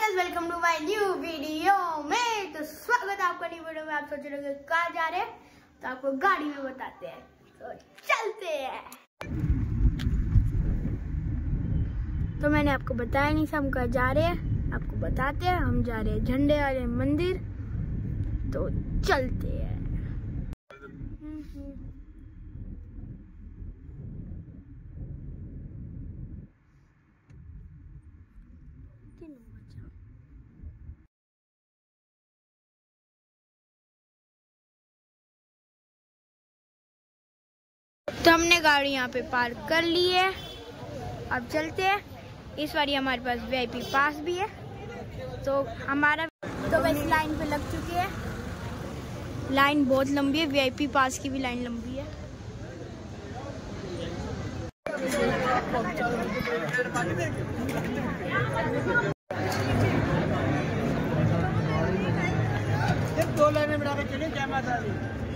Guys, welcome to my new video में। तो स्वागत है आपका न्यू वीडियो में। आप सोच रहे हो कहाँ जा रहे हैं, तो आपको गाड़ी में बताते हैं। तो चलते हैं। तो मैंने आपको बताया नहीं, हम कहाँ जा रहे हैं आपको बताते हैं। हम जा रहे हैं झंडे वाले मंदिर। तो चलते हैं। तो हमने गाड़ी यहाँ पे पार्क कर ली है। अब चलते हैं। इस बार हमारे पास वीआईपी पास भी है। तो हमारा तो बस लाइन पे लग चुके हैं। लाइन बहुत लंबी है, वीआईपी पास की भी लाइन लंबी है। दो लाइनें बिठा के चलिए। जय माता दी।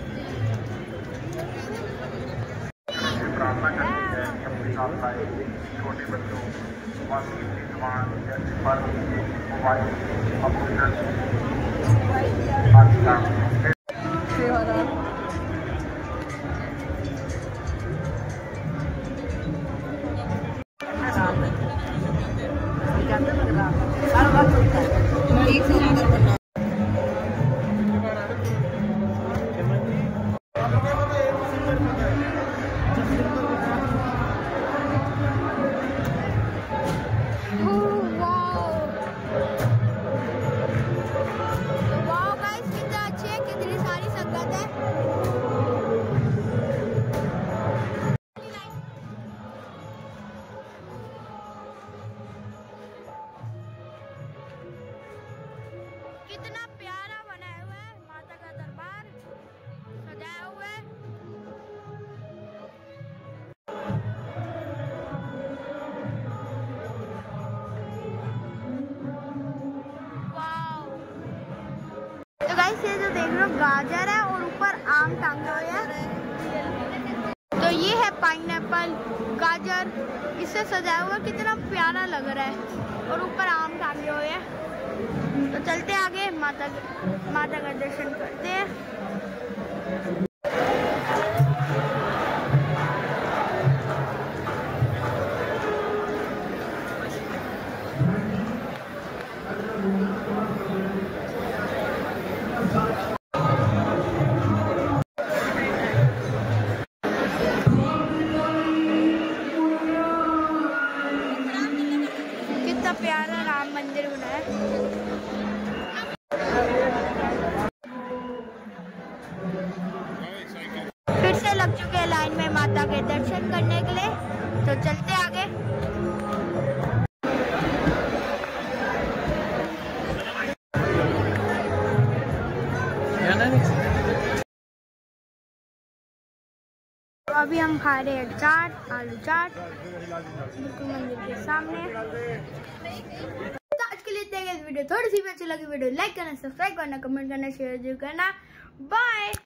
प्रार्थना करनी है कि अपने साथ आए छोटे बच्चों जवान जैसे फल मोबाइल कितना प्यारा बनाया हुआ है, माता का दरबार सजाया हुआ है। वाव। तो गाइस, ये जो देख रहे हो गाजर है और ऊपर आम टांगे हुए हैं। तो ये है पाइनएप्पल, गाजर, इससे सजाया हुआ। कितना प्यारा लग रहा है और ऊपर आम टांगे हुए हैं। तो चलते आगे, माता का दर्शन करते हैं। कितना प्यारा राम मंदिर बना है। फिर से लग चुके हैं लाइन में माता के दर्शन करने के लिए। तो चलते आगे। तो अभी हम खा रहे हैं चाट, आलू चाट, बिल्कुल मंदिर के सामने। तो आज के लिए इतना ही। वीडियो थोड़ी सी भी अच्छी लगी, वीडियो लाइक करना, सब्सक्राइब करना, कमेंट करना, शेयर जरूर करना। बाय।